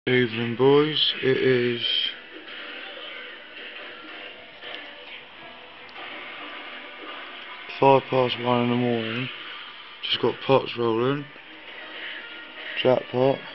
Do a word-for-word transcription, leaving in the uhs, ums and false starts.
Evening, boys. It is five past one in the morning. Just got pots rolling. Jackpot.